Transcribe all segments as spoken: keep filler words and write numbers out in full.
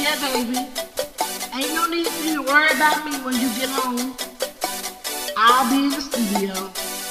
Yeah, baby. Ain't no need for you to worry about me when you get home. I'll be in the studio.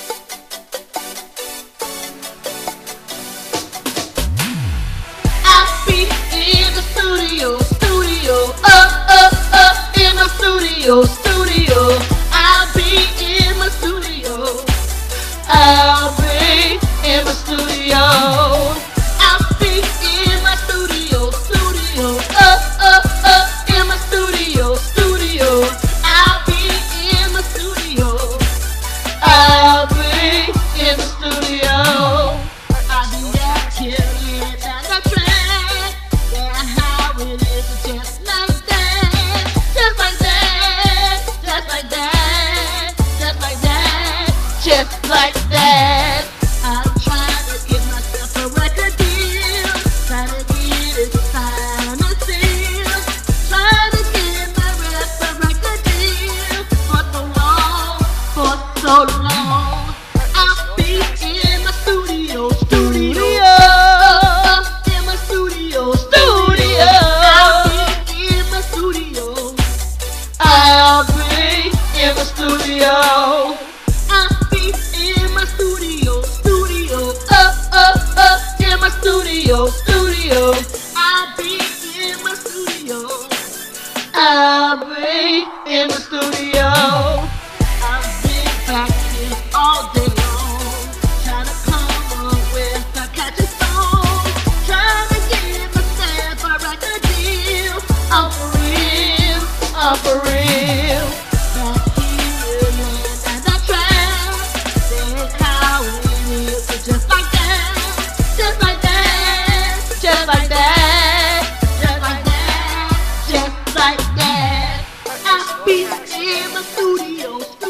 I'll be in the studio, studio, up, up, up in the studio, studio. I'll be in my studio. I'll be in my studio. I'll be in my studio, studio, up, up, up in my studio, studio. I'll be in my studio. I'll be in the studio. I'll be out here down the track. Yeah, how it is, just like that, just like that, just like that, just like that, just like that. I'm trying to get myself a record deal, trying to get it signed and sealed, trying to get myself a record deal for so long, for so long. I'll be in my studio, studio, up in my studio, studio. I'll be in my studio. I'll be in my studio. I'll be in my studio, studio, up, up, up in my studio, studio. I'll be in my studio. I'll be in the studio. I've been back here all day long, trying to come up with a catchy song, trying to get myself a record deal. I'm for real, I'm for real. Back here and the track, that's how it is, just like that, just like that, just like that, just like that, just like that. I'll be in my studio.